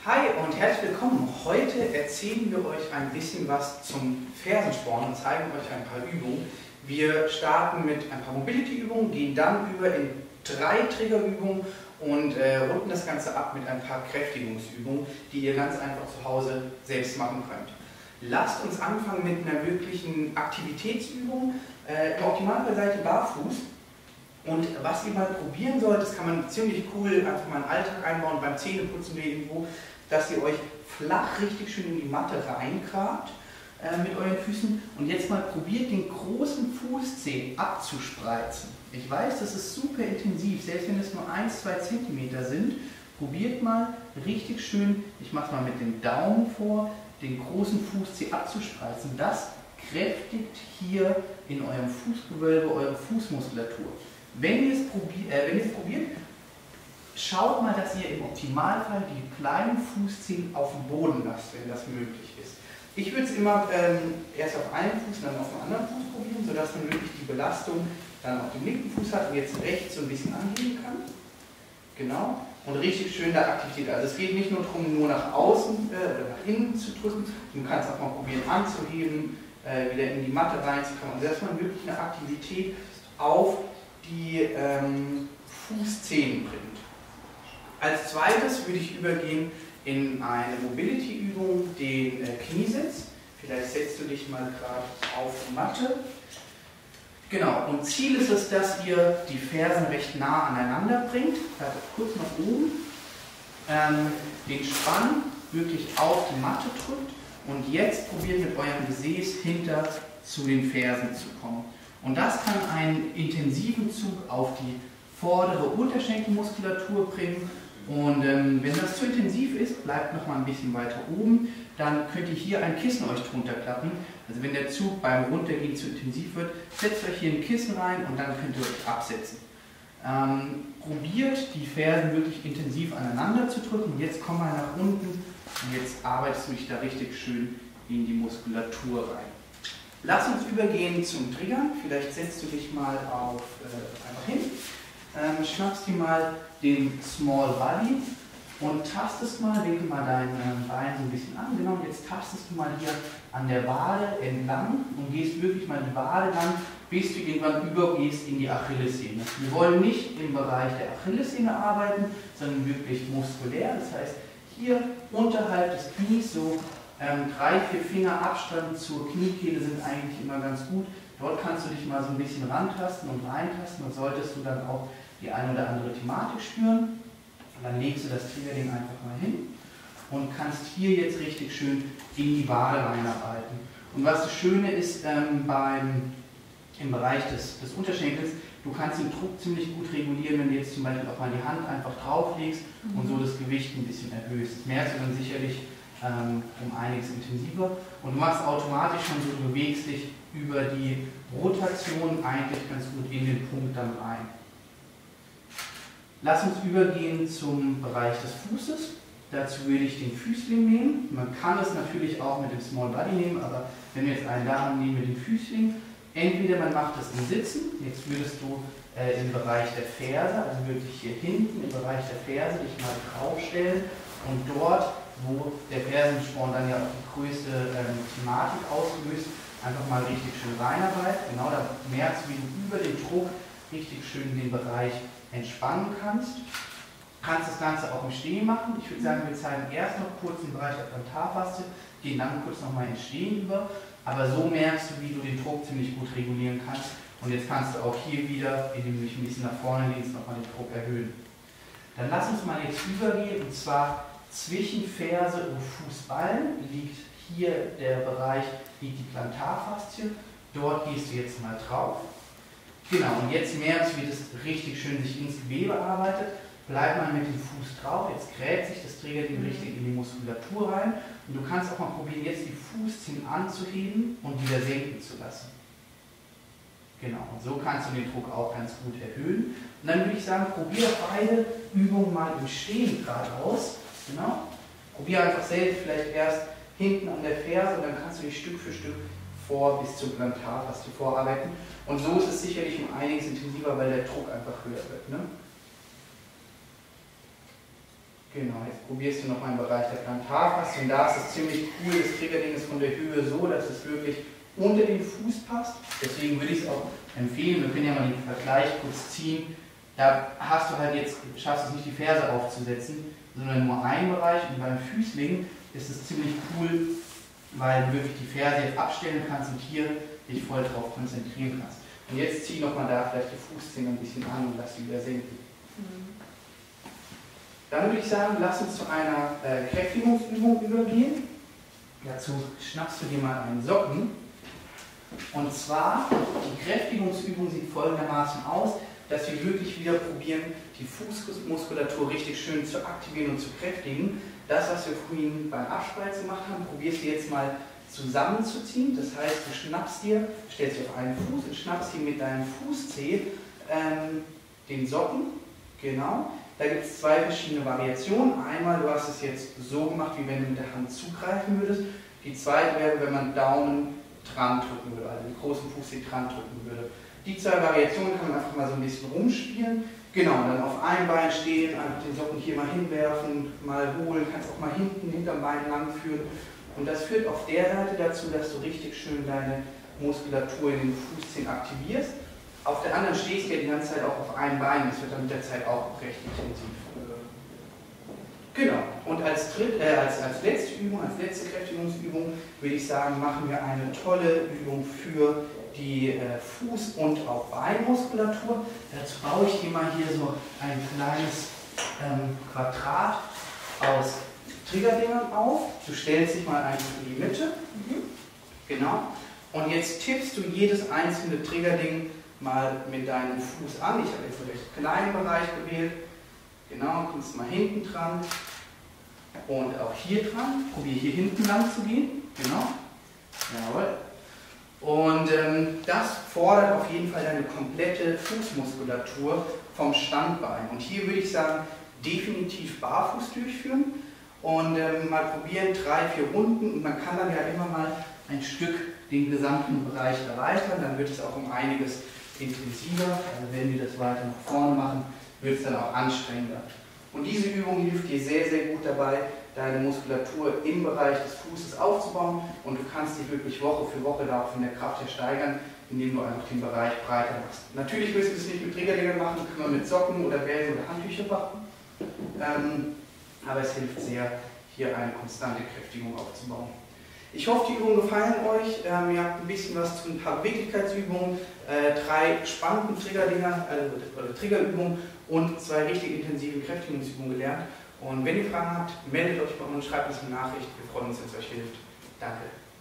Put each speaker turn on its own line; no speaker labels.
Hi und herzlich willkommen. Heute erzählen wir euch ein bisschen was zum Fersensporn und zeigen euch ein paar Übungen. Wir starten mit ein paar Mobility-Übungen, gehen dann über in 3 Triggerübungen und runden das Ganze ab mit ein paar Kräftigungsübungen, die ihr ganz einfach zu Hause selbst machen könnt. Lasst uns anfangen mit einer wirklichen Aktivitätsübung. Im Optimalfall seid ihr barfuß. Und was ihr mal probieren sollt, das kann man ziemlich cool einfach mal in den Alltag einbauen, beim Zähneputzen oder irgendwo, dass ihr euch flach richtig schön in die Matte reingrabt mit euren Füßen und jetzt mal probiert, den großen Fußzeh abzuspreizen. Ich weiß, das ist super intensiv, selbst wenn es nur 1-2 cm sind, probiert mal richtig schön, ich mache es mal mit dem Daumen vor, den großen Fußzeh abzuspreizen. Das kräftigt hier in eurem Fußgewölbe eure Fußmuskulatur. Wenn ihr es probiert, schaut mal, dass ihr im Optimalfall die kleinen Fußzehen auf dem Boden lasst, wenn das möglich ist. Ich würde es immer erst auf einen Fuß, dann auf dem anderen Fuß probieren, sodass man wirklich die Belastung dann auf dem linken Fuß hat und jetzt rechts so ein bisschen anheben kann. Genau. Und richtig schön da Aktivität. Also es geht nicht nur darum, nur nach außen oder nach innen zu drücken. Du kannst auch mal probieren anzuheben, wieder in die Matte reinzukommen. Also dass man wirklich eine Aktivität auf die Fußzehen bringt. Als zweites würde ich übergehen in eine Mobility-Übung, den Kniesitz. Vielleicht setzt du dich mal gerade auf die Matte. Genau, und Ziel ist es, dass ihr die Fersen recht nah aneinander bringt. Also kurz nach oben. Den Spann wirklich auf die Matte drückt und jetzt probiert mit eurem Gesäß hinter zu den Fersen zu kommen. Und das kann einen intensiven Zug auf die vordere Unterschenkelmuskulatur bringen. Und wenn das zu intensiv ist, bleibt noch mal ein bisschen weiter oben. Dann könnt ihr hier ein Kissen euch drunter klappen. Also wenn der Zug beim Runtergehen zu intensiv wird, setzt euch hier ein Kissen rein und dann könnt ihr euch absetzen. Probiert die Fersen wirklich intensiv aneinander zu drücken. Jetzt komm mal nach unten und jetzt arbeitest du dich da richtig schön in die Muskulatur rein. Lass uns übergehen zum Triggern. Vielleicht setzt du dich mal auf einfach hin. Schnappst dir mal den Small Body und tastest mal, winkel mal dein Bein so ein bisschen an. Genau, und jetzt tastest du mal hier an der Wade entlang und gehst wirklich mal die Wade lang, bis du irgendwann übergehst in die Achillessehne. Wir wollen nicht im Bereich der Achillessehne arbeiten, sondern wirklich muskulär. Das heißt, hier unterhalb des Knies so 3-4 Finger Abstand zur Kniekehle sind eigentlich immer ganz gut. Dort kannst du dich mal so ein bisschen rantasten und reintasten und solltest du dann auch die eine oder andere Thematik spüren. Und dann legst du das Triggerding einfach mal hin und kannst hier jetzt richtig schön in die Wade reinarbeiten. Und was das Schöne ist im Bereich des Unterschenkels, du kannst den Druck ziemlich gut regulieren, wenn du jetzt zum Beispiel auch mal die Hand einfach drauflegst und so das Gewicht ein bisschen erhöhst. Das merkst du dann sicherlich um einiges intensiver und du machst automatisch schon so, du bewegst dich über die Rotation eigentlich ganz gut in den Punkt dann rein. Lass uns übergehen zum Bereich des Fußes. Dazu würde ich den Füßling nehmen. Man kann es natürlich auch mit dem Small Body nehmen, aber wenn wir jetzt einen da haben, nehmen wir den Füßling. Entweder man macht es im Sitzen, jetzt würdest du im Bereich der Ferse, also wirklich hier hinten im Bereich der Ferse dich mal draufstellen und dort, wo der Fersensporn dann ja auch die größte Thematik auslöst, einfach mal richtig schön reinarbeiten. Genau, da merkst du, wie du über den Druck richtig schön den Bereich entspannen kannst. Du kannst das Ganze auch im Stehen machen. Ich würde sagen, wir zeigen erst noch kurz den Bereich der Plantarfaszie, gehen dann kurz nochmal ins Stehen über. Aber so merkst du, wie du den Druck ziemlich gut regulieren kannst. Und jetzt kannst du auch hier wieder, indem du dich ein bisschen nach vorne lehnst, nochmal den Druck erhöhen. Dann lass uns mal jetzt übergehen, und zwar zwischen Ferse und Fußballen liegt hier der Bereich, liegt die Plantarfaszie. Dort gehst du jetzt mal drauf. Genau, und jetzt merkst du, wie das richtig schön sich ins Gewebe arbeitet. Bleib mal mit dem Fuß drauf, jetzt gräbt sich das Triggerding richtig in die Muskulatur rein. Und du kannst auch mal probieren, jetzt die Fußzehen anzuheben und wieder senken zu lassen. Genau, und so kannst du den Druck auch ganz gut erhöhen. Und dann würde ich sagen, probier beide Übungen mal im Stehen gerade aus. Genau. Probier einfach selbst vielleicht erst hinten an der Ferse und dann kannst du dich Stück für Stück bis zur Plantarfaszie vorarbeiten. Und so ist es sicherlich um einiges intensiver, weil der Druck einfach höher wird. Ne? Genau, jetzt probierst du noch mal im Bereich der Plantarfaszie und da ist es ziemlich cool, das Triggerding ist von der Höhe so, dass es wirklich unter den Fuß passt. Deswegen würde ich es auch empfehlen, wir können ja mal den Vergleich kurz ziehen. Da hast du halt jetzt, schaffst es nicht die Ferse aufzusetzen, sondern nur einen Bereich und beim Füßling ist es ziemlich cool, weil du wirklich die Ferse jetzt abstellen kannst und hier dich voll drauf konzentrieren kannst. Und jetzt zieh nochmal da vielleicht die Fußzähne ein bisschen an und lass sie wieder sinken. Dann würde ich sagen, lass uns zu einer Kräftigungsübung übergehen. Dazu schnappst du dir mal einen Socken. Und zwar, die Kräftigungsübung sieht folgendermaßen aus, dass wir wirklich wieder probieren, die Fußmuskulatur richtig schön zu aktivieren und zu kräftigen. Das, was wir vorhin beim Abspreizen gemacht haben, probierst du jetzt mal zusammenzuziehen. Das heißt, du schnappst dir, stellst dich auf einen Fuß und schnappst dir mit deinem Fußzeh den Socken. Genau. Da gibt es zwei verschiedene Variationen. Einmal, du hast es jetzt so gemacht, wie wenn du mit der Hand zugreifen würdest. Die zweite wäre, wenn man Daumen dran drücken würde, also den großen Fußzeh dran drücken würde. Die zwei Variationen kann man einfach mal so ein bisschen rumspielen. Genau, und dann auf einem Bein stehen, einfach den Socken hier mal hinwerfen, mal holen, kannst auch mal hinten hinterm Bein lang führen. Und das führt auf der Seite dazu, dass du richtig schön deine Muskulatur in den Fußzehen aktivierst. Auf der anderen stehst du ja die ganze Zeit auch auf einem Bein, das wird dann mit der Zeit auch recht intensiv. Genau, und als letzte Übung, als letzte Kräftigungsübung, würde ich sagen, machen wir eine tolle Übung für die Fuß- und auch Beinmuskulatur. Dazu baue ich dir mal hier so ein kleines Quadrat aus Triggerdingern auf. Du stellst dich mal einfach in die Mitte. Genau. Und jetzt tippst du jedes einzelne Triggerding mal mit deinem Fuß an. Ich habe jetzt einen recht kleinen Bereich gewählt. Genau, kommst mal hinten dran und auch hier dran. Probiere hier hinten lang zu gehen. Genau. Jawohl. Und das fordert auf jeden Fall deine komplette Fußmuskulatur vom Standbein. Und hier würde ich sagen, definitiv barfuß durchführen und mal probieren, 3-4 Runden. Und man kann dann ja immer mal ein Stück den gesamten Bereich erweitern. Dann wird es auch um einiges intensiver. Also wenn wir das weiter nach vorne machen, wird es dann auch anstrengender. Und diese Übung hilft dir sehr, sehr gut dabei, deine Muskulatur im Bereich des Fußes aufzubauen und du kannst dich wirklich Woche für Woche da von der Kraft her steigern, indem du einfach den Bereich breiter machst. Natürlich müssen wir es nicht mit Triggerdingern machen, können wir mit Socken oder Bällen oder Handtücher machen, aber es hilft sehr, hier eine konstante Kräftigung aufzubauen. Ich hoffe, die Übungen gefallen euch. Ihr habt ein bisschen was zu ein paar Beweglichkeitsübungen, 3 spannenden Triggerdinger, oder Triggerübungen und 2 richtig intensiven Kräftigungsübungen gelernt. Und wenn ihr Fragen habt, meldet euch bei uns, schreibt uns eine Nachricht. Wir freuen uns, wenn es euch hilft. Danke.